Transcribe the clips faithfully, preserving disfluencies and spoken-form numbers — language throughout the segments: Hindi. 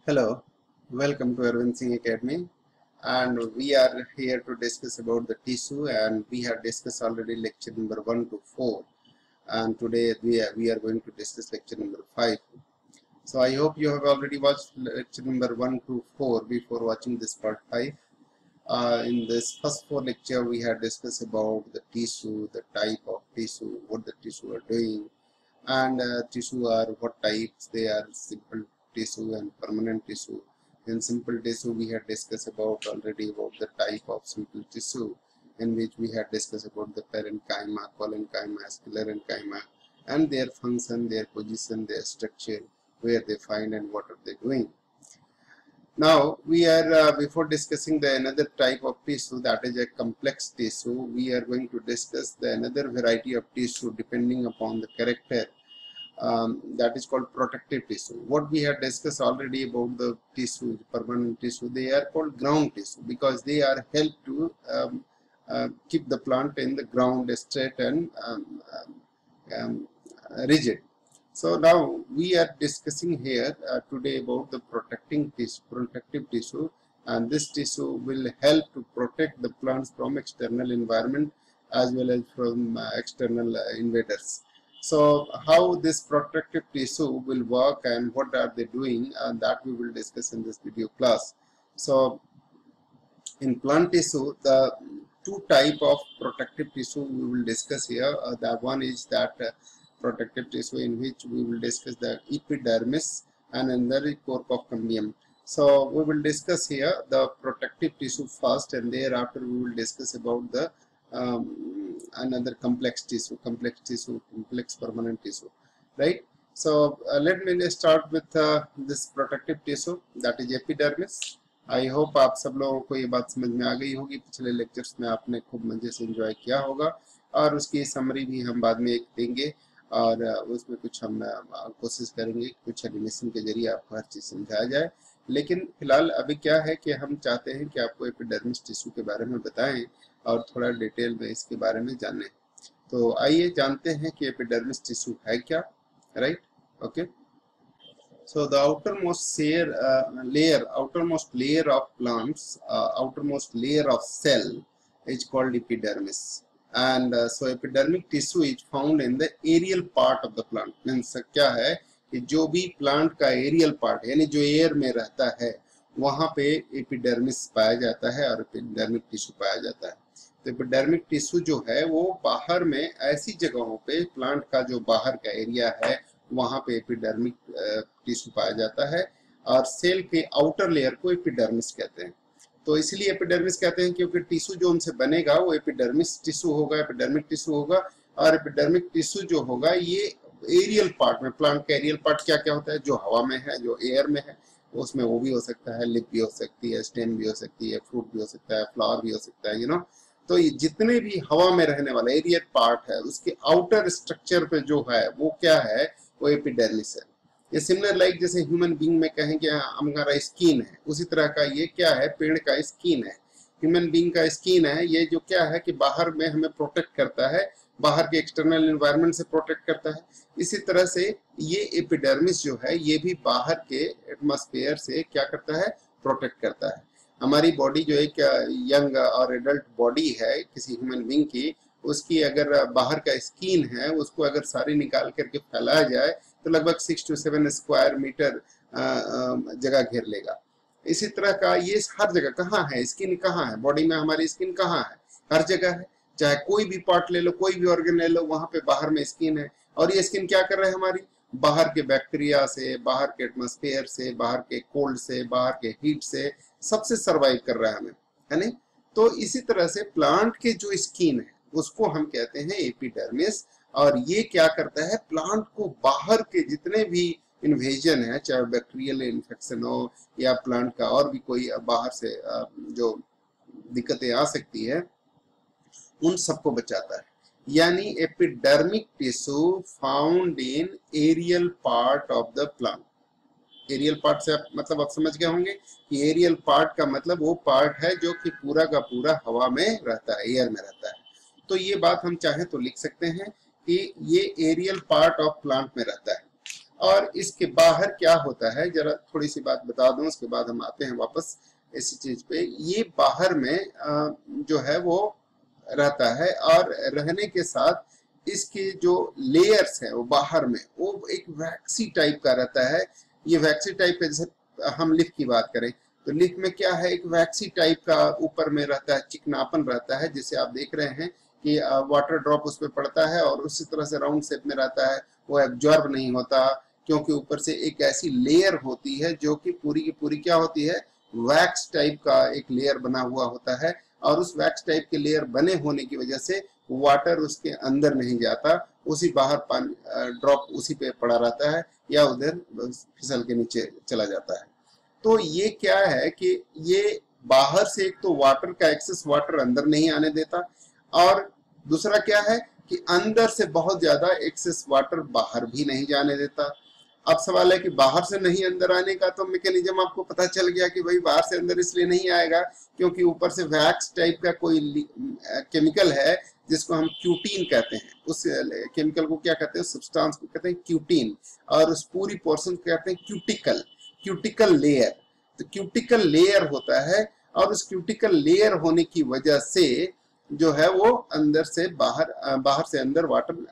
Hello, welcome to Arbind Singh Academy, and we are here to discuss about the tissue, and we have discussed already lecture number one to four, and today we are, we are going to discuss lecture number five. So I hope you have already watched lecture number one to four before watching this part five. Uh, in this first four lecture we have discussed about the tissue, the type of tissue, what the tissue are doing, and uh, tissue are what types they are: simple tissue and permanent tissue. In simple tissue we had discussed about already about the type of simple tissue, in which we had discussed about the parenchyma, collenchyma, sclerenchyma, and their function, their position, their structure, where they find and what are they doing. Now we are uh, before discussing the another type of tissue, that is a complex tissue, we are going to discuss the another variety of tissue depending upon the character. Um, that is called protective tissue. What we have discussed already about the tissue, permanent tissue, they are called ground tissue because they are help to um, uh, keep the plant in the ground straight and um, um, rigid. So now we are discussing here uh, today about the protecting tissue, protective tissue, and this tissue will help to protect the plants from external environment as well as from uh, external uh, invaders. So how this protective tissue will work and what are they doing, and that we will discuss in this video class. So in plant tissue, the two type of protective tissue we will discuss here. Uh, the one is that uh, protective tissue in which we will discuss the epidermis and another corpus cambium. So we will discuss here the protective tissue first, and thereafter we will discuss about the um, another complex tissue, complex tissue, complex permanent tissue, right? So uh, let me start with uh, this protective tissue, that is epidermis. I hope आप सब लोगों को ये बात समझ में आ गई होगी, पिछले लेक्चर्स में आपने खूब मजे से एंजॉय किया होगा, और उसकी समरी भी हम बाद में एक देंगे, और उसमें कुछ हम कोशिश करेंगे कुछ एनिमेशन के जरिए आपको हर चीज़ समझाया जाए। लेकिन फिलहाल अभी क्या है कि हम चाहते हैं कि आपको एपिडर्मिस टिश्यू के बारे में बताएं और थोड़ा डिटेल में इसके बारे में जानें। तो आइए जानते हैं कि एपिडर्मिस टिश्यू है क्या, right? Okay, so the outermost layer, uh, layer, outermost layer of plants, uh, outermost layer of cell is called epidermis. And uh, so epidermic tissue is found in the aerial part of the plant. Means क्या है कि जो भी plant का aerial part यानी जो air में रहता है वहाँ पे epidermis पाया जाता है और epidermic tissue पाया जाता है। तो epidermic tissue जो है वो बाहर में ऐसी जगहों पे plant का जो बाहर का एरिया है वहाँ पे एपिडर्मिक टिश्यू पाया जाता है, और सेल के आउटर लेयर को एपिडर्मिस कहते हैं। तो इसलिए एपिडर्मिस कहते हैं क्योंकि टिश्यू जो उनसे बनेगा वो एपिडर्मिस टिश्यू होगा, एपिडर्मिक टिश्यू होगा। और एपिडर्मिक टिश्यू जो होगा ये एरियल पार्ट में, प्लांट का एरियल पार्ट क्या क्या होता है, जो हवा में है, जो एयर में है, उसमें वो भी हो सकता है, लिप भी हो सकती है, स्टेम भी हो सकती है, फ्रूट भी हो सकता है, फ्लावर भी हो सकता है, यू नो। तो ये जितने भी हवा में रहने वाला एरियल पार्ट है उसके आउटर स्ट्रक्चर पे जो है वो क्या है, वो एपिडर्मिस है। ये सिमिलर लाइक जैसे ह्यूमन बीइंग में कहें कि हमारा स्किन है, उसी तरह का ये क्या है, पेड़ का स्किन है, ह्यूमन बीइंग का स्किन है। ये जो क्या है कि बाहर में हमें प्रोटेक्ट करता है, बाहर के एक्सटर्नल एनवायरनमेंट से प्रोटेक्ट करता है। इसी तरह से ये एपिडर्मिस जो है ये भी बाहर के एटमॉस्फेयर से क्या करता है, प्रोटेक्ट करता है। हमारी बॉडी जो एक यंग और एडल्ट बॉडी है किसी ह्यूमन बीइंग की, उसकी अगर बाहर का स्किन है उसको अगर सारी निकाल करके फैलाया जाए तो लगभग six to seven square metre जगह घेर लेगा। इसी तरह का ये हर जगह कहाँ है, स्किन कहाँ है, बॉडी में हमारी स्किन कहाँ है, हर जगह है। चाहे कोई भी पार्ट ले लो, कोई भी ऑर्गन ले लो, वहां पे बाहर में स्किन है। और ये स्किन क्या कर रहा है, हमारी बाहर के बैक्टीरिया से, बाहर के एटमॉस्फेयर से, बाहर के कोल्ड से, बाहर के हीट से, सबसे सर्वाइव कर रहा है हमें, है नहीं? तो इसी तरह से प्लांट के जो स्किन है उसको हम कहते हैं एपिडर्मिस, और ये क्या करता है, प्लांट को बाहर के जितने भी इन्वेजन है, चाहे बैक्टीरियल इन्फेक्शन हो या प्लांट का और भी कोई बाहर से जो दिक्कतें आ सकती है, उन सबको बचाता है। यानी epidermic tissue found in aerial part of the plant. Aerial part से आप मतलब आप समझ गए होंगे कि एरियल पार्ट का मतलब वो पार्ट है जो कि पूरा का पूरा हवा में रहता है, एयर में रहता है। तो ये बात हम चाहे तो लिख सकते हैं कि ये एरियल पार्ट ऑफ प्लांट में रहता है। और इसके बाहर क्या होता है, जरा थोड़ी सी बात बता दूं, उसके बाद हम आते हैं वापस इसी चीज पे। ये बाहर में जो है वो रहता है, और रहने के साथ इसके जो लेयर्स है वो बाहर में वो एक वैक्सी टाइप का रहता है। ये वैक्सी टाइप का, जैसे हम लिफ की बात करें तो लिफ में क्या है, एक वैक्सी टाइप का ऊपर में रहता है, चिकनापन रहता है, जिसे आप देख रहे हैं कि वाटर ड्रॉप उस पर पड़ता है और उसी तरह से राउंड शेप में रहता है, वो एब्जॉर्ब नहीं होता, क्योंकि ऊपर से एक ऐसी लेयर होती है जो कि पूरी की पूरी क्या होती है, वैक्स टाइप का एक लेयर बना हुआ होता है। और उस वैक्स टाइप के लेयर बने होने की वजह से वाटर उसके अंदर नहीं जाता, उसी बाहर पानी ड्रॉप उसी पे पड़ा रहता है या उधर फिसल के नीचे चला जाता है। तो ये क्या है कि ये बाहर से एक तो वाटर का एक्सेस वाटर अंदर नहीं आने देता, और दूसरा क्या है कि अंदर से बहुत ज्यादा एक्सेस वाटर बाहर भी नहीं जाने देता। अब सवाल है कि बाहर से नहीं अंदर आने का, तो मैकेनिज्म आपको पता चल गया कि भाई बाहर से अंदर इसलिए नहीं आएगा क्योंकि ऊपर से वैक्स टाइप का कोई केमिकल है जिसको हम क्यूटीन कहते हैं। उस केमिकल को क्या कहते हैं, सब्सटेंस को कहते हैं क्यूटीन, और उस पूरी पोर्शन को कहते हैं क्यूटिकल, क्यूटिकल लेयर। तो क्यूटिकल लेयर होता है, और उस क्यूटिकल लेयर होने की वजह से जो है वो अंदर से बाहर बाहर से अंदर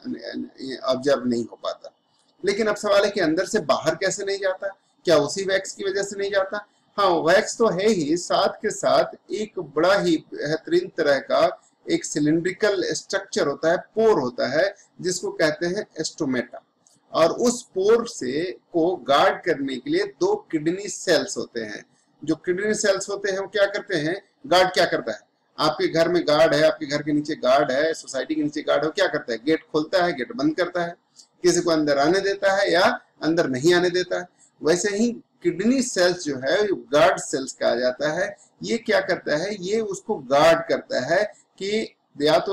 वाटर ऑब्जर्व नहीं हो पाता। लेकिन अब सवाल है कि अंदर से बाहर कैसे नहीं जाता, क्या उसी वैक्स की वजह से नहीं जाता? हाँ, वैक्स तो है ही, साथ के साथ एक बड़ा ही बेहतरीन तरह का एक सिलिंड्रिकल स्ट्रक्चर होता है, पोर होता है, जिसको कहते हैं एस्टोमेटा। और उस पोर से को गार्ड करने के लिए दो किडनी सेल्स होते हैं। जो किडनी सेल्स होते हैं वो क्या करते हैं, गार्ड क्या करता है, आपके घर में गार्ड है, आपके घर के नीचे गार्ड है, सोसाइटी के नीचे गार्ड है, क्या करता है, गेट खोलता है, गेट बंद करता है, किसी को अंदर आने देता है या अंदर नहीं आने देता है। वैसे ही किडनी सेल्स जो है गार्ड सेल्स कहा जाता है। ये क्या करता है, ये उसको गार्ड करता है कि या तो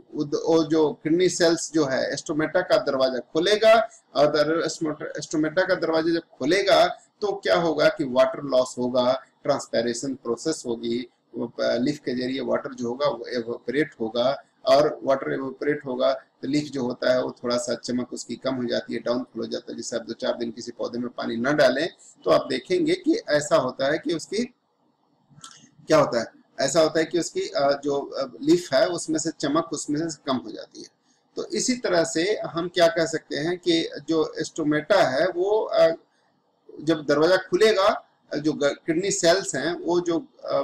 वो जो किडनी सेल्स जो है एस्टोमेटा का दरवाजा खोलेगा, और एस्टोमेटा का दरवाजा जब खोलेगा तो क्या होगा कि वाटर लॉस होगा, ट्रांसपैरेशन प्रोसेस होगी, लीफ के जरिए वाटर जो होगा वो एवोपरेट होगा, और वाटर एवोपरेट होगा तो लीफ जो होता है वो थोड़ा सा चमक उसकी कम हो जाती है, डाउनफॉल हो जाता है। जैसे आप दो चार दिन किसी पौधे में पानी न डालें तो आप देखेंगे कि ऐसा होता है कि उसकी क्या होता है, ऐसा होता है कि उसकी जो लीफ है उसमें से चमक उसमें से कम हो जाती है। तो इसी तरह से हम क्या कह सकते हैं कि जो एस्टोमेटा है वो जब दरवाजा खुलेगा, जो किडनी सेल्स हैं वो जो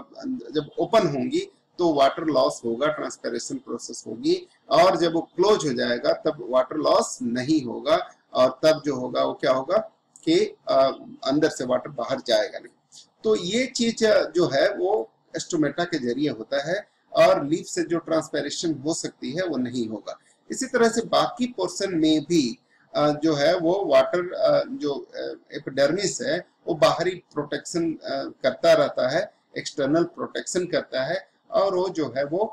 जब ओपन होंगी तो वाटर लॉस होगा, ट्रांसपैरेशन प्रोसेस होगी, और जब वो क्लोज हो जाएगा तब वाटर लॉस नहीं होगा, और तब जो होगा वो क्या होगा कि अंदर से वाटर बाहर जाएगा नहीं। तो ये चीज जो है वो एस्टोमेटा के जरिए होता है, और लीफ से जो ट्रांसपैरेशन हो सकती है वो नहीं होगा। इसी तरह से बाकी पोर्शन में भी जो है वो वाटर जो एपिडर्मिस है वो बाहरी प्रोटेक्शन करता रहता है, एक्सटर्नल प्रोटेक्शन करता है, और वो जो है वो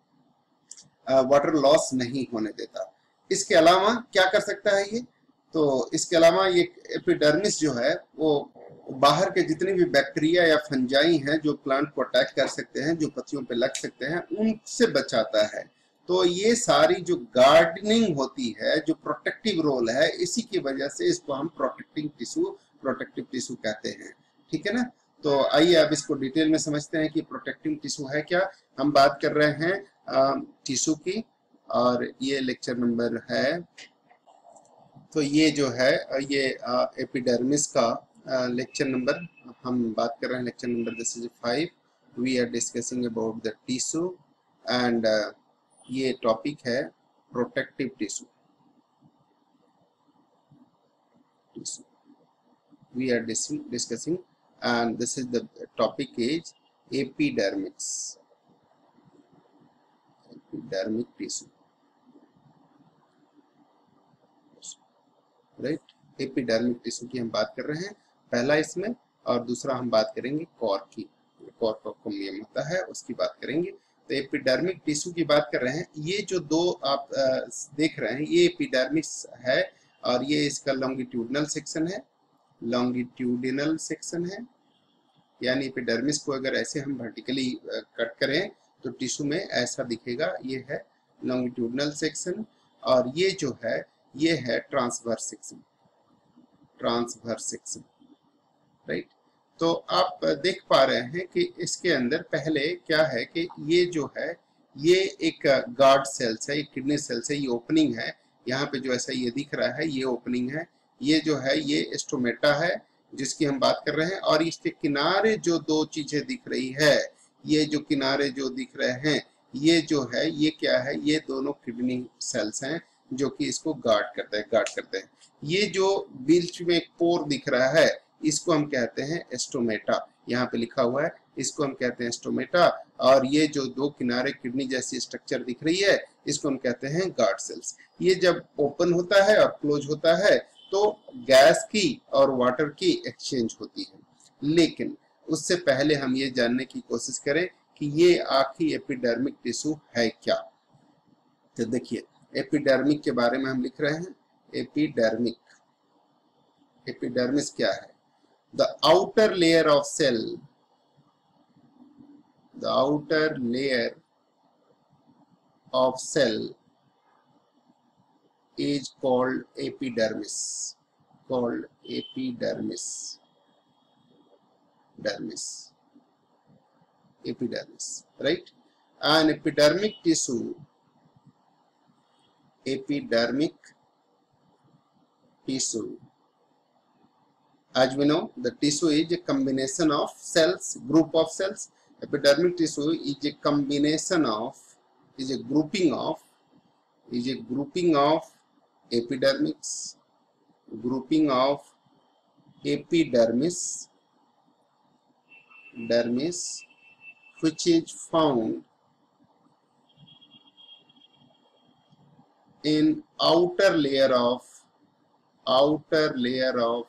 वाटर लॉस नहीं होने देता। इसके अलावा क्या कर सकता है ये, तो इसके अलावा ये एपिडर्मिस जो है वो बाहर के जितने भी बैक्टीरिया या फंजाई हैं जो प्लांट को अटैक कर सकते हैं, जो पत्तियों पे लग सकते हैं, उनसे बचाता है। तो ये सारी जो गार्डनिंग होती है, जो प्रोटेक्टिव रोल है, इसी की वजह से इसको हम प्रोटेक्टिंग टिश्यू प्रोटेक्टिव टिश्यू कहते हैं। ठीक है ना। तो आइए अब इसको डिटेल में समझते हैं कि प्रोटेक्टिव टिश्यू है क्या। हम बात कर रहे हैं टिश्यू की, और ये लेक्चर नंबर है, तो ये जो है ये एपिडर्मिस का लेक्चर नंबर हम बात कर रहे हैं, lecture number this is five. We are discussing about the tissue, and ये टॉपिक है protective tissue. We are discussing and this is the topic is epidermis, epidermic tissue, right? Epidermic tissue की हम बात कर रहे हैं पहला इसमें, और दूसरा हम बात करेंगे कॉर की, कॉर का कोलियम होता है उसकी बात करेंगे। तो एपिडर्मिक टिश्यू की बात कर रहे हैं। ये जो दो आप आ, देख रहे हैं ये एपिडर्मिस है, और ये इसका लॉन्गिट्यूडनल सेक्शन है, लॉन्गिट्यूडिनल सेक्शन है, यानी एपिडर्मिस को अगर ऐसे हम वर्टिकली कट करें तो टिश्यू में ऐसा दिखेगा, ये है लॉन्गिट्यूडनल सेक्शन, और ये जो है ये है ट्रांसवर्स सेक्शन। Transverse, right. तो आप देख पा रहे हैं कि इसके अंदर पहले क्या है कि ये जो है ये एक गार्ड सेल्स है, ये किडनी सेल्स है, ये ओपनिंग है, यहाँ पे जो ऐसा ये दिख रहा है ये ओपनिंग है, ये जो है ये स्टोमेटा है जिसकी हम बात कर रहे हैं, और इसके किनारे जो दो चीजें दिख रही है, ये जो किनारे जो दिख रहे हैं ये जो है ये क्या है, ये दोनों किडनी सेल्स हैं जो कि इसको गार्ड करते हैं गार्ड करते हैं। ये जो बीच में एक पोर दिख रहा है इसको हम कहते हैं स्टोमेटा, यहाँ पे लिखा हुआ है, इसको हम कहते हैं स्टोमेटा। और ये जो दो किनारे किडनी जैसी स्ट्रक्चर दिख रही है इसको हम कहते हैं गार्ड सेल्स। ये जब ओपन होता है और क्लोज होता है तो गैस की और वाटर की एक्सचेंज होती है। लेकिन उससे पहले हम ये जानने की कोशिश करें कि ये आखिर एपिडर्मिक टिश्यू है क्या। तो देखिए एपिडर्मिक के बारे में हम लिख रहे हैं। एपिडर्मिक, एपिडर्मिस क्या है? The outer layer of cell, the outer layer of cell is called epidermis, called epidermis, dermis, epidermis, right? An epidermic tissue, epidermic tissue, as we know, the tissue is a combination of cells, group of cells. Epidermic tissue is a combination of, is a grouping of, is a grouping of epidermics, grouping of epidermis, dermis, which is found in outer layer of, outer layer of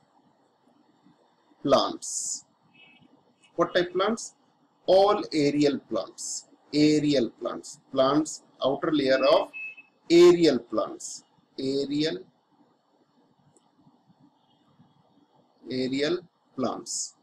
plants. What type plants? All aerial plants. Aerial plants. Plants, outer layer of aerial plants. Aerial, aerial plants.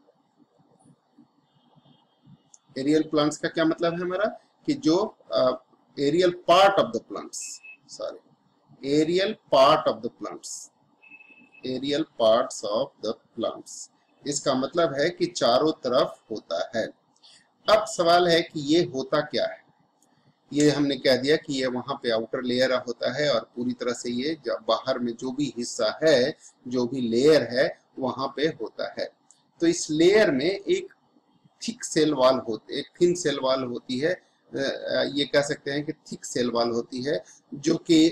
Aerial plants का क्या मतलब है हमारा? कि जो uh, aerial part of the plants. Sorry. Aerial part of the plants. Aerial parts of the plants. इसका मतलब है कि चारों तरफ होता है। अब सवाल है कि ये होता क्या है? ये हमने कह दिया कि ये वहां पे आउटर लेयर होता है और पूरी तरह से ये बाहर में जो भी हिस्सा है, जो भी लेयर है वहां पे होता है। तो इस लेयर में एक थिक सेल वॉल होती है, एक थिन सेल वॉल होती है, ये कह सकते हैं कि थिक सेल वॉल होती है, जो कि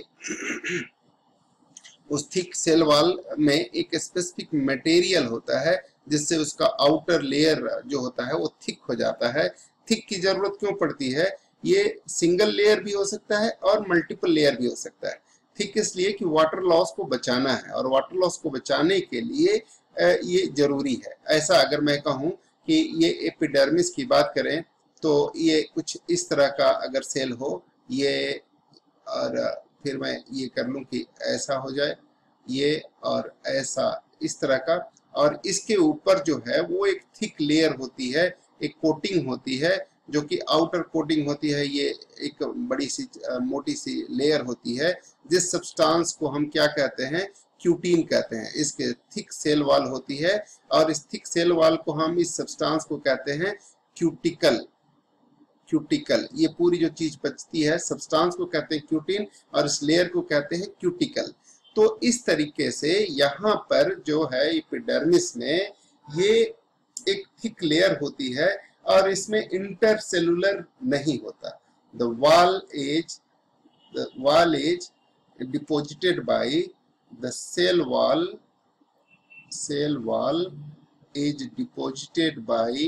उस थिक सेल वॉल में एक स्पेसिफिक मटेरियल होता है जिससे उसका आउटर लेयर जो होता है वो थिक हो जाता है। थिक की जरूरत क्यों पड़ती है? ये सिंगल लेयर भी हो सकता है और मल्टीपल लेयर भी हो सकता है। थिक इसलिए कि वाटर लॉस को बचाना है और वाटर लॉस को बचाने के लिए ये जरूरी है। ऐसा अगर मैं कहूँ कि ये एपिडर्मिस की बात करें तो ये कुछ इस तरह का अगर सेल हो, ये और फिर मैं ये कर लूँ कि ऐसा हो जाए, ये और ऐसा इस तरह का, और इसके ऊपर जो है वो एक थिक लेयर होती है, एक कोटिंग होती है जो कि आउटर कोटिंग होती है। ये एक बड़ी सी मोटी सी लेयर होती है जिस सब्सटेंस को हम क्या कहते हैं? क्यूटीन कहते हैं। इसके थिक सेल वॉल होती है और इस थिक सेल वॉल को हम, इस सब्सटेंस को कहते हैं क्यूटिकल। क्यूटिकल, ये पूरी जो चीज बचती है सब्सटेंस को कहते हैं क्यूटीन और इस लेयर को कहते हैं क्यूटिकल। तो इस तरीके से यहाँ पर जो है एपिडर्मिस में ये एक थिक लेयर होती है और इसमें इंटरसेलुलर नहीं होता। The wall is the wall is deposited by the cell wall cell wall is deposited by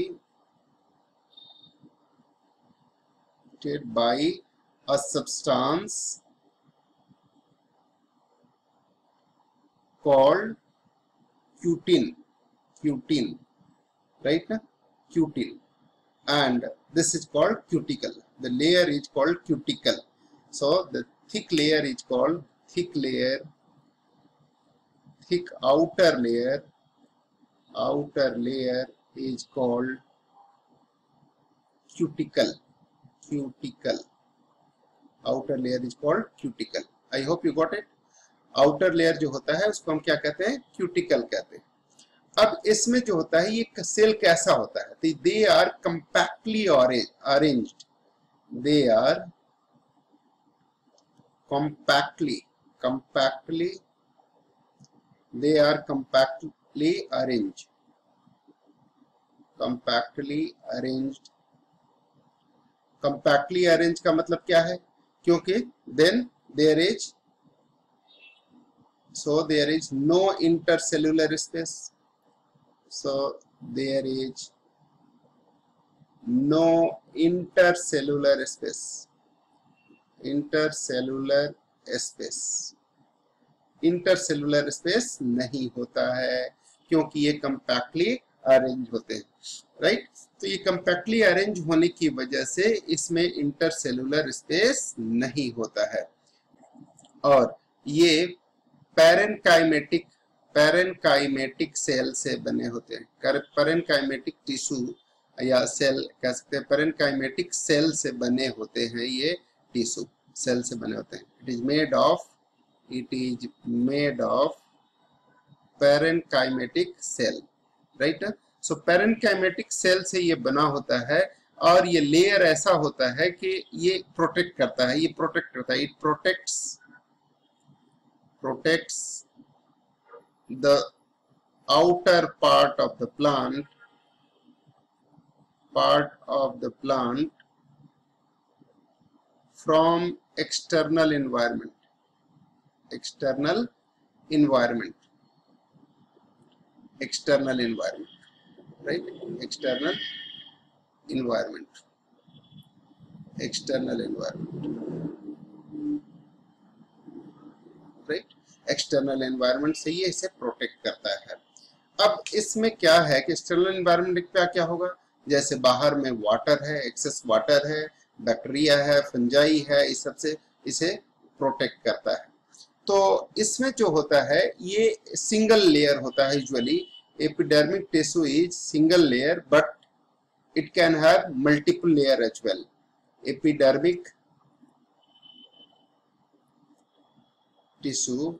by a substance called cutin, cutin, right? Cutin, and this is called cuticle. The layer is called cuticle. So the thick layer is called thick layer, thick outer layer, outer layer is called cuticle. Cuticle. Outer layer is called cuticle. I hope you got it. Outer layer जो होता है उसको हम क्या कहते हैं, क्यूटिकल कहते हैं। अब इसमें जो होता है ये सेल कैसा होता है, तो they are compactly arranged, they are compactly compactly they are compactly arranged compactly arranged compactly arranged का मतलब क्या है, क्योंकि then there is so there is no intercellular space, so there is no intercellular space intercellular space intercellular space नहीं होता है क्योंकि ये कंपैक्टली अरेंज होते हैं, राइट। तो ये कंपैक्टली अरेंज होने की वजह से इसमें इंटरसेलुलर स्पेस नहीं होता है। और ये पैरेनकाइमेटिक पैरेनकाइमेटिक सेल से बने होते हैं। पैरेनकाइमेटिक टिश्यू या सेल कह सकते हैं, पैरेनकाइमेटिक सेल से बने होते हैं, ये टिश्यू सेल से बने होते हैं। It is made of it is made of parenchymatic cell, right. So parenchymatic cell से ये बना होता है और ये लेयर ऐसा होता है कि ये प्रोटेक्ट करता है, ये प्रोटेक्ट करता है, it protects protects the outer part of the plant part of the plant from external environment external environment external environment right external environment external environment right external environment से ये इसे प्रोटेक्ट करता है। अब इसमें क्या है कि एक्सटर्नल एनवायरनमेंट क्या क्या होगा, जैसे बाहर में वाटर है, एक्सेस वाटर है, बैक्टीरिया है, फंजाई है, इस सब से इसे प्रोटेक्ट करता है। तो इसमें जो होता है ये सिंगल लेयर होता है usually, epidermic tissue is single layer but it can have multiple layer as well. Epidermic tissue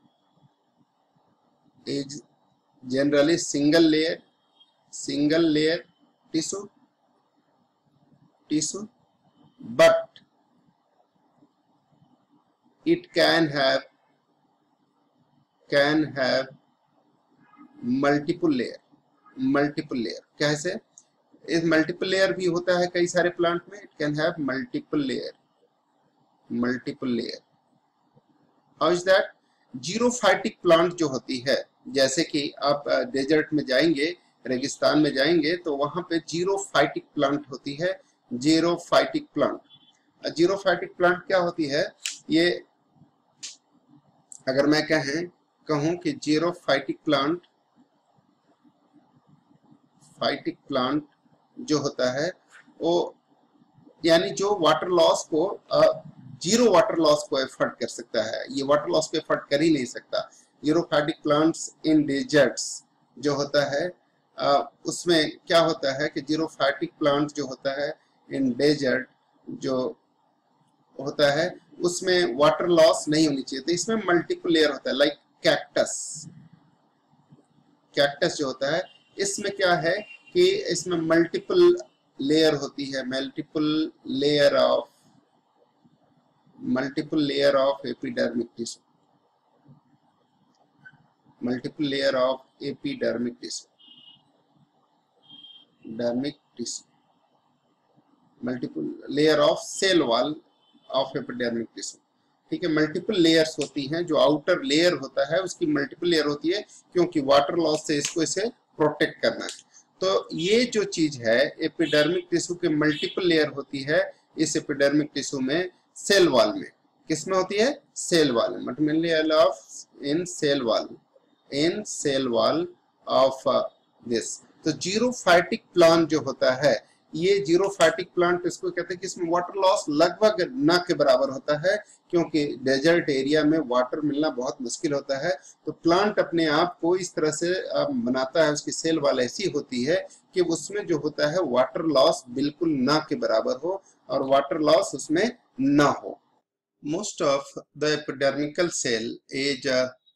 is generally single layer single layer tissue tissue but it can have can have multiple layer multiple layer कैसे, इस मल्टीपल लेयर भी होता है कई सारे प्लांट में, it can have multiple layer multiple layer. How is that, xerophytic plant जो होती है, जैसे कि आप डेजर्ट में जाएंगे, रेगिस्तान में जाएंगे तो वहां पे जीरोफाइटिक प्लांट होती है। जीरोफाइटिक प्लांट जीरोफाइटिक प्लांट क्या होती है, ये अगर मैं कहें कहूं कि जीरोफाइटिक प्लांट फाइटिक प्लांट जो होता है वो यानी जो वाटर लॉस को जीरो वाटर लॉस को एफर्ट कर सकता है, ये वाटर लॉस को एफर्ट कर ही नहीं सकता। जीरोफाइटिक प्लांट्स इन डेजर्ट्स जो होता है आ, उसमें क्या होता है कि जीरोफाइटिक प्लांट जो होता है इन डेजर्ट जो होता है उसमें वाटर लॉस नहीं होनी चाहिए, तो इसमें मल्टीपल लेयर होता है। लाइक कैक्टस कैक्टस जो होता है इसमें क्या है कि इसमें मल्टीपल लेयर होती है, multiple layer of multiple layer of epidermic tissue multiple layer of epidermic tissue dermic tissue multiple layer of cell wall of epidermic tissue, ठीक है। मल्टीपल लेयर्स होती हैं, जो आउटर लेयर होता है उसकी मल्टीपल लेयर होती है क्योंकि वाटर लॉस से इसको इसे प्रोटेक्ट करना है। तो ये जो चीज है एपिडर्मिक टिश्यू के मल्टीपल लेयर होती है, इस एपिडर्मिक टिश्यू में सेल वॉल में, किसमें होती है, सेल वॉल में, multiple layer of in cell wall in cell wall of this. तो जीरोफाइटिक प्लांट जो होता है, ये जीरोफाइटिक प्लांट इसको कहते हैं कि इसमें वाटर लॉस लगभग ना के बराबर होता है क्योंकि डेजर्ट एरिया में वाटर मिलना बहुत मुश्किल होता है। तो प्लांट अपने आप को इस तरह से बनाता है, उसकी सेल वॉल ऐसी होती है कि उसमें जो होता है वाटर लॉस बिल्कुल ना के बराबर हो और वाटर लॉस उसमें ना हो। Most of the epidermical cell is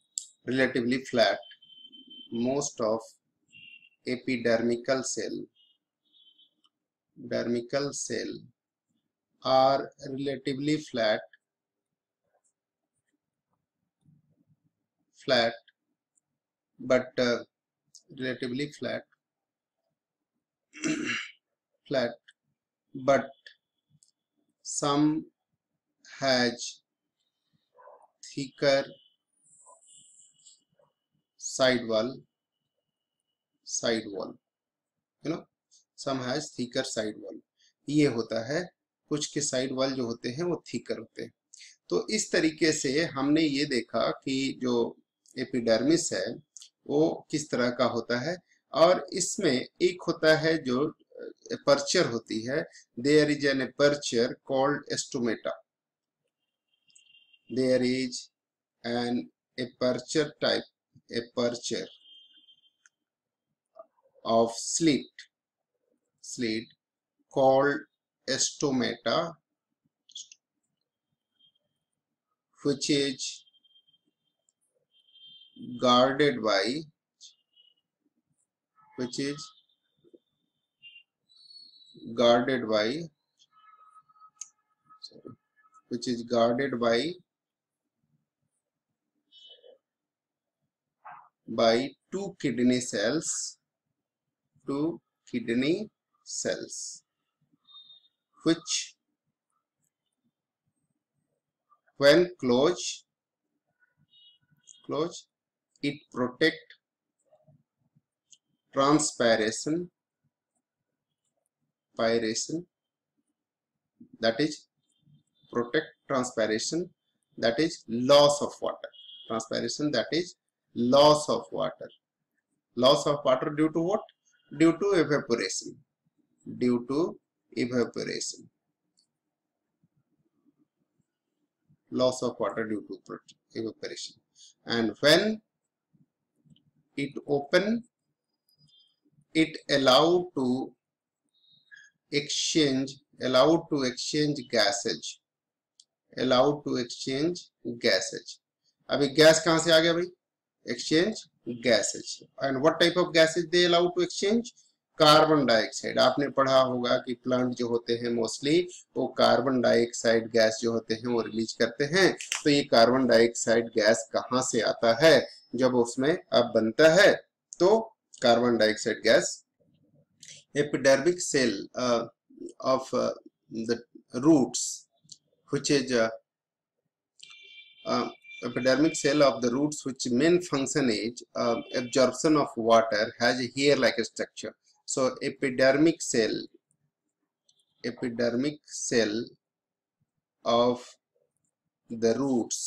relatively flat. Most of epidermical cell dermical cell are relatively flat flat but uh, relatively flat flat but some has thicker side wall side wall you know some has thicker side wall. ये होता है कुछ के साइड वॉल जो होते हैं वो थिकर होते हैं. तो इस तरीके से हमने ये देखा कि जो एपिडर्मिस है वो किस तरह का होता है. और इसमें एक होता है जो एपर्चर होती है. There is an aperture called stomata. There is an aperture type aperture of slit slit called stomata, which is guarded by which is guarded by sorry, which is guarded by by two kidney cells two kidney cells which when closed closed it protect transpiration piration that is protect transpiration that is loss of water transpiration that is loss of water loss of water due to what? Due to evaporation due to evaporation loss of water due to evaporation. And when it open it allowed to exchange allowed to exchange gases allowed to exchange gases. अभी गैस कहां से आ गया भाई? exchange gases. And what type of gases they allow to exchange? Carbon dioxide. आपने पढ़ा होगा कि प्लांट जो होते हैं मोस्टली वो कार्बन डाइऑक्साइड गैस जो होते हैं वो रिलीज करते हैं. तो ये कार्बन डाइऑक्साइड गैस कहां से आता है? जब उसमें अब बनता है तो carbon dioxide gas epidermic cell of the roots which is uh, uh, epidermic cell of the roots which main function is uh, absorption of water has a hair like a structure. So epidermic cell epidermic cell of the roots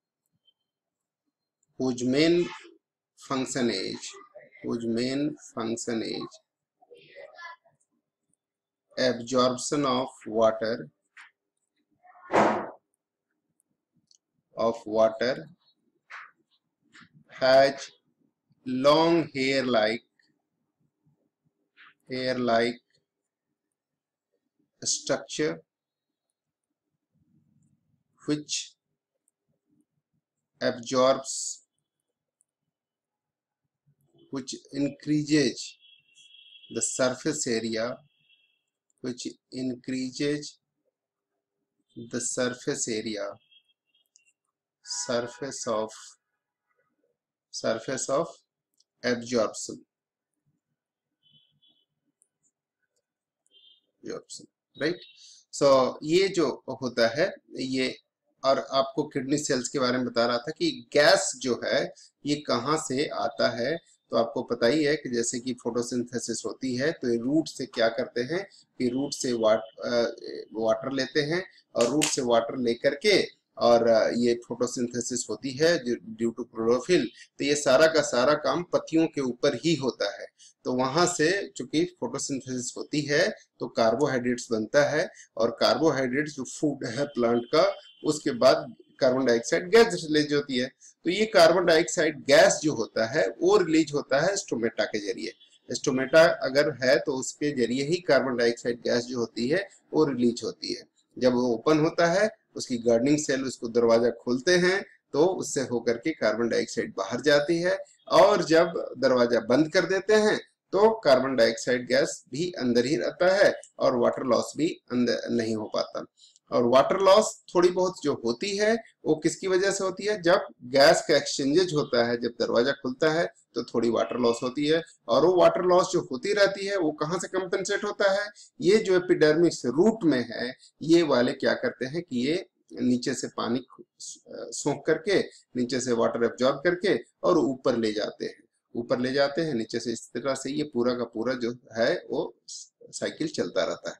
whose main function is whose main function is absorption of water of water has long hair like hair like structure which absorbs which increases the surface area which increases the surface area surface of surface of absorption absorption right. so ये जो होता है ये और आपको किडनी सेल्स के बारे में बता रहा था कि गैस जो है ये कहाँ से आता है. तो आपको पता ही है कि जैसे कि फोटोसिंथेसिस होती है तो ये रूट से क्या करते हैं कि रूट से वाट, वाटर लेते हैं और रूट से वाटर लेकर के और ये फोटोसिंथेसिस होती है ड्यू टू क्लोरोफिल. तो ये सारा का सारा काम पत्तियों के ऊपर ही होता है. तो वहां से चूंकि फोटोसिंथेसिस होती है तो कार्बोहाइड्रेट्स बनता है और कार्बोहाइड्रेट्स जो फूड है प्लांट का उसके बाद कार्बन डाइऑक्साइड गैस रिलीज होती है. तो ये कार्बन डाइऑक्साइड गैस जो होता है वो रिलीज होता है स्टोमेटा के जरिए. स्टोमेटा अगर है तो उसके जरिए ही कार्बन डाइऑक्साइड गैस जो होती है वो रिलीज होती है. जब वो ओपन होता है उसकी गार्डनिंग सेल उसको दरवाजा खोलते हैं तो उससे होकर के कार्बन डाइऑक्साइड बाहर जाती है, और जब दरवाजा बंद कर देते हैं तो कार्बन डाइऑक्साइड गैस भी अंदर ही रहता है और वाटर लॉस भी अंदर नहीं हो पाता। और वाटर लॉस थोड़ी बहुत जो होती है वो किसकी वजह से होती है, जब गैस का एक्सचेंजेज होता है, जब दरवाजा खुलता है तो थोड़ी वाटर लॉस होती है, और वो वाटर लॉस जो होती रहती है वो कहाँ से कंपनसेट होता है, ये जो एपिडर्मिस रूट में है ये वाले क्या करते हैं कि ये नीचे से पानी सोख करके, नीचे से वाटर एब्जॉर्ब करके और ऊपर ले जाते हैं, ऊपर ले जाते हैं नीचे से। इस तरह से ये पूरा का पूरा जो है वो साइकिल चलता रहता है।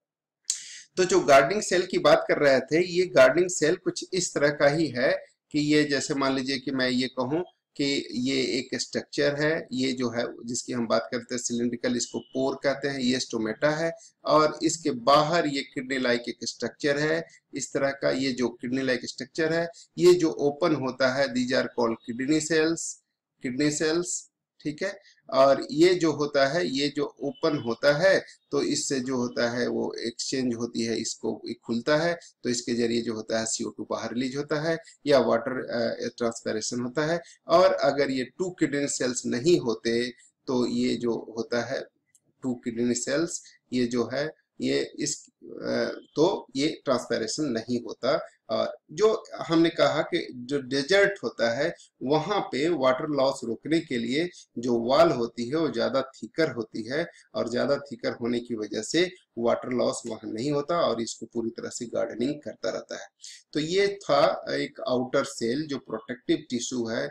तो जो गार्डनिंग सेल की बात कर रहे थे, ये गार्डनिंग सेल कुछ इस तरह का ही है कि ये जैसे मान लीजिए कि मैं ये कहूं कि ये एक स्ट्रक्चर है, ये जो है जिसकी हम बात करते हैं सिलिंड्रिकल, इसको पोर कहते हैं, ये स्टोमेटा है, और इसके बाहर ये किडनी लाइक एक स्ट्रक्चर है। इस तरह का ये जो किडनी लाइक स्ट्रक्चर है, ये जो ओपन होता है, these are called kidney cells, kidney cells, ठीक है। और ये जो होता है, ये जो ओपन होता है तो इससे जो होता है वो एक्सचेंज होती है, इसको खुलता है तो इसके जरिए जो होता है सी ओ टू बाहर रिलीज होता है या वाटर ट्रांसपेरेशन होता है। और अगर ये टू किडनी सेल्स नहीं होते तो ये जो होता है टू किडनी सेल्स, ये जो है ये इस तो ये ट्रांसपेरेशन नहीं होता। और जो हमने कहा कि जो डेजर्ट होता है वहां पे वाटर लॉस रोकने के लिए जो वॉल होती है वो ज्यादा थिकर होती है, और ज्यादा थिकर होने की वजह से वाटर लॉस वहां नहीं होता और इसको पूरी तरह से गार्डनिंग करता रहता है। तो ये था एक आउटर सेल जो प्रोटेक्टिव टिश्यू है,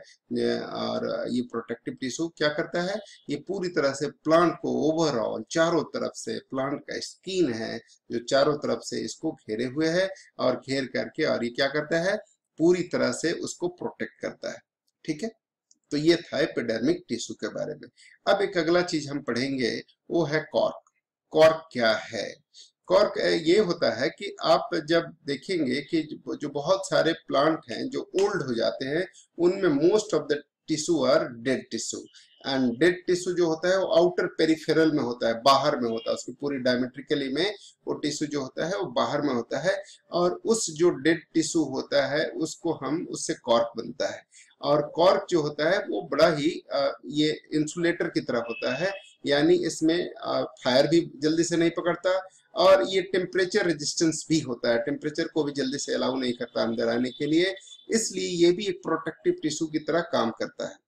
और ये प्रोटेक्टिव टिश्यू क्या करता है, ये पूरी तरह से प्लांट को ओवरऑल चारों तरफ से, प्लांट का स्किन है जो चारों तरफ से इसको घेरे हुए है, और घेर करके और ये क्या करता है, पूरी तरह से उसको प्रोटेक्ट करता है, ठीक है। तो ये था एपिडर्मिक टिश्यू के बारे में। अब एक अगला चीज हम पढ़ेंगे वो है कॉर्क। कॉर्क क्या है? कॉर्क ये होता है कि आप जब देखेंगे कि जो बहुत सारे प्लांट हैं जो ओल्ड हो जाते हैं उनमें most of the tissue are dead tissue, and dead tissue जो होता है वो आउटर पेरिफेरल में होता है, बाहर में होता है, उसकी पूरी डायमेट्रिकली में वो टिश्यू जो होता है वो बाहर में होता है, और उस जो डेड टिश्यू होता है उसको हम उससे कॉर्क बनता है। और कॉर्क जो होता है वो बड़ा ही ये इंसुलेटर की तरह होता है, यानी इसमें फायर भी जल्दी से नहीं पकड़ता, और ये टेम्परेचर रेजिस्टेंस भी होता है, टेम्परेचर को भी जल्दी से अलाउ नहीं करता अंदर आने के लिए, इसलिए ये भी एक प्रोटेक्टिव टिश्यू की तरह काम करता है।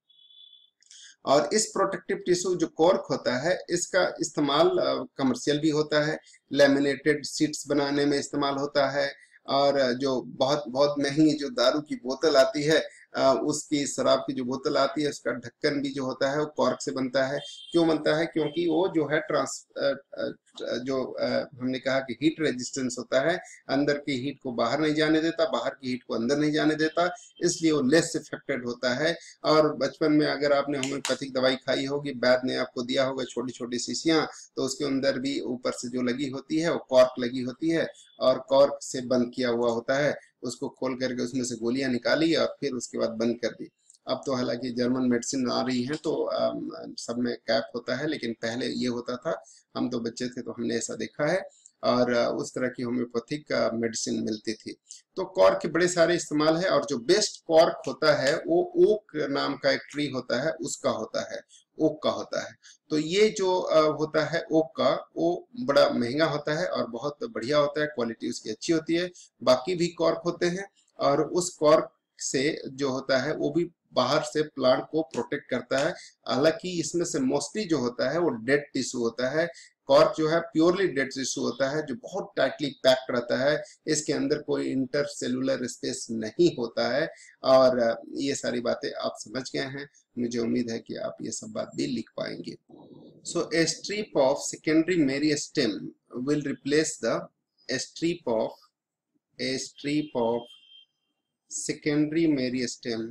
और इस प्रोटेक्टिव टिश्यू जो कॉर्क होता है इसका इस्तेमाल कमर्शियल भी होता है, लेमिनेटेड शीट्स बनाने में इस्तेमाल होता है, और जो बहुत बहुत महंगी जो दारू की बोतल आती है, उसकी शराब की जो बोतल आती है उसका ढक्कन भी जो होता है वो कॉर्क से बनता है। क्यों बनता है? क्योंकि वो जो है ट्रांस जो हमने कहा कि हीट रेजिस्टेंस होता है, अंदर की हीट को बाहर नहीं जाने देता, बाहर की हीट को अंदर नहीं जाने देता, इसलिए वो लेस इफेक्टेड होता है। और बचपन में अगर आपने होम्योपैथिक दवाई खाई होगी, वैद्य ने आपको दिया होगा छोटी छोटी शीशियां, तो उसके अंदर भी ऊपर से जो लगी होती है वो कॉर्क लगी होती है, और कॉर्क से बंद किया हुआ होता है, उसको खोल करके उसमें से गोलियां निकाली और फिर उसके बाद बंद कर दी। अब तो हालांकि जर्मन मेडिसिन आ रही है तो सब में कैप होता है, लेकिन पहले ये होता था, हम तो बच्चे थे तो हमने ऐसा देखा है, और उस तरह की होम्योपैथिक मेडिसिन मिलती थी। तो कॉर्क के बड़े सारे इस्तेमाल है, और जो बेस्ट कॉर्क होता है वो ओक नाम का एक ट्री होता है उसका होता है, ओक का होता है। तो ये जो होता है ओक का, वो बड़ा महंगा होता है और बहुत बढ़िया होता है, क्वालिटी उसकी अच्छी होती है। बाकी भी कॉर्क होते हैं, और उस कॉर्क से जो होता है वो भी बाहर से प्लांट को प्रोटेक्ट करता है। हालांकि इसमें से मोस्टली जो होता है वो डेड टिश्यू होता है। कॉर्क जो है प्योरली डेड टिश्यू होता है जो बहुत टाइटली पैक्ड रहता है, इसके अंदर कोई इंटरसेलुलर स्पेस नहीं होता है। और ये सारी बातें आप समझ गए हैं, मुझे उम्मीद है कि आप ये सब बात भी लिख पाएंगे। So a strip of secondary meristem will replace the a strip of a strip of secondary meristem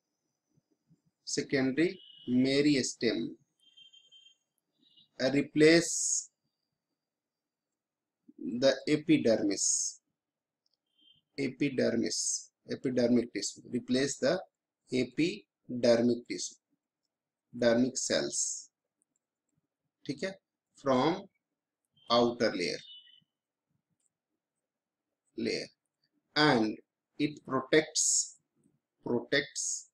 secondary meristem uh, replace the epidermis epidermis epidermic tissue replace the epidermic tissue dermic cells, ठीक है, from outer layer layer and it protects protects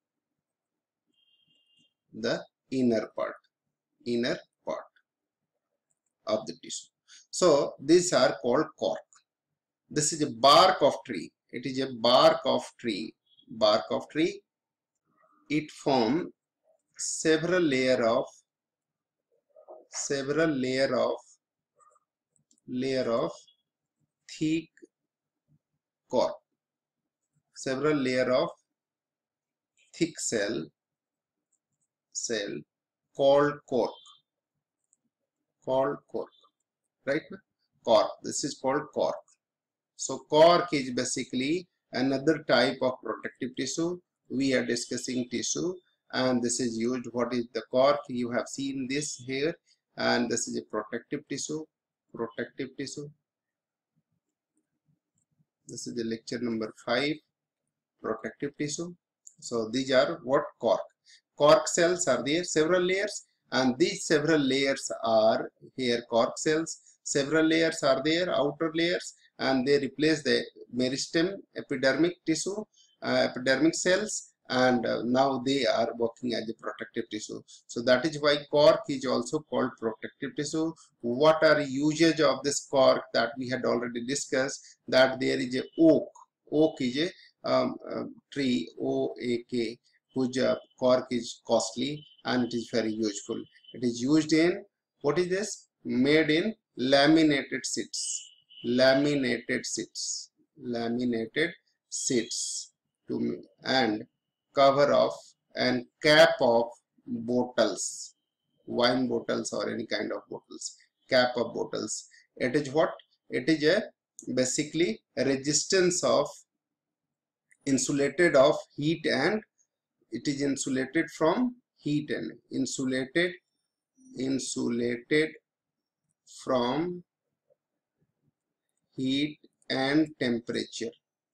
the inner part, inner part of the tissue. So these are called cork. This is a bark of tree. It is a bark of tree. Bark of tree. It forms several layer of several layer of layer of thick cork. Several layer of thick cell cell called cork. Called cork. Right? Cork. This is called cork. So cork is basically another type of protective tissue. We are discussing tissue, and this is used. What is the cork? You have seen this here, and this is a protective tissue. Protective tissue. This is the lecture number five. Protective tissue. So these are what cork. Cork cells are there, several layers, and these several layers are here cork cells. Several layers are there, outer layers, and they replace the meristem, epidermic tissue, uh, epidermic cells, and uh, now they are working as a protective tissue. So that is why cork is also called protective tissue. What are usage of this cork? That we had already discussed, that there is a oak. Oak is a um, uh, tree, O A K, whose uh, cork is costly and it is very useful. It is used in, what is this? Made in laminated sheets. Laminated sheets. Laminated sheets to and cover of and cap of bottles, wine bottles or any kind of bottles, cap of bottles. It is what? It is a basically a resistance of insulated of heat, and it is insulated from heat and insulated insulated from heat and temperature,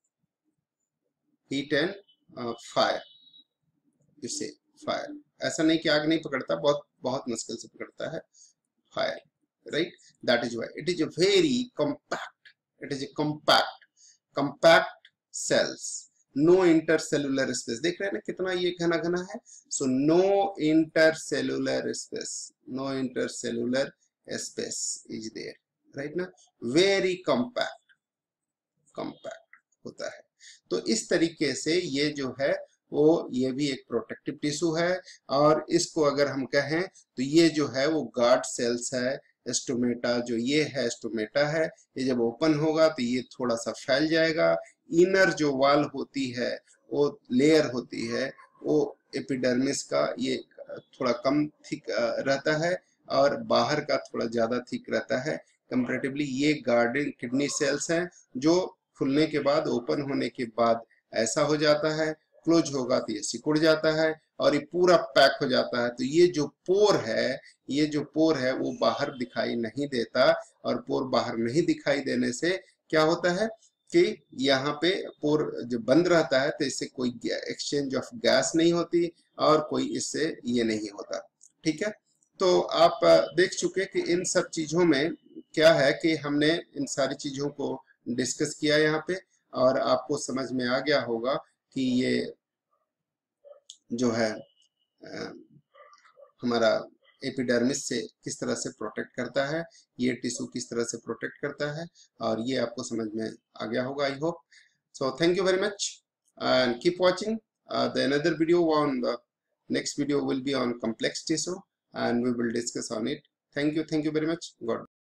heat and uh, fire. You say fire. ऐसा नहीं कि आग नहीं पकड़ता, बहुत बहुत मुश्किल से पकड़ता है fire, right? That is why it is a very compact. It is a compact, compact cells. No intercellular space. देख रहे हैं ना कितना ये घना घना है? So no intercellular space. No intercellular space is there. Right ना? Very compact. Compact होता है. तो इस तरीके से ये जो है वो ये भी एक प्रोटेक्टिव टिश्यू है, और इसको अगर हम कहें तो ये जो है वो गार्ड सेल्स है. स्टोमेटा जो ये है स्टोमेटा है, ये जब ओपन होगा तो ये थोड़ा सा फैल जाएगा. इनर जो वाल होती है वो लेयर होती है वो एपिडर्मिस का ये थोड़ा कम थिक रहता है और बाहर का थोड़ा ज्यादा थिक रहता है कंपैरेटिवली. ये गार्डन किडनी सेल्स हैं जो खुलने के बाद ओपन होने के बाद ऐसा हो जाता है, क्लोज होगा तो ये सिकुड़ जाता है और ये पूरा पैक हो जाता है. तो ये जो पोर है ये जो पोर है वो बाहर दिखाई नहीं देता, और पोर बाहर नहीं दिखाई देने से क्या होता है कि यहाँ पे पोर जो बंद रहता है तो इससे कोई एक्सचेंज ऑफ गैस नहीं होती और कोई इससे ये नहीं होता. ठीक है, तो आप देख चुके कि इन सब चीजों में क्या है कि हमने इन सारी चीजों को डिस्कस किया यहाँ पे, और आपको समझ में आ गया होगा कि ये जो है आ, हमारा एपिडर्मिस से किस तरह से प्रोटेक्ट करता है, ये टिश्यू किस तरह से प्रोटेक्ट करता है, और ये आपको समझ में आ गया होगा I hope. So thank you very much and keep watching the another video. On the next video will be on complex tissue and we will discuss on it. Thank you, thank you very much. God.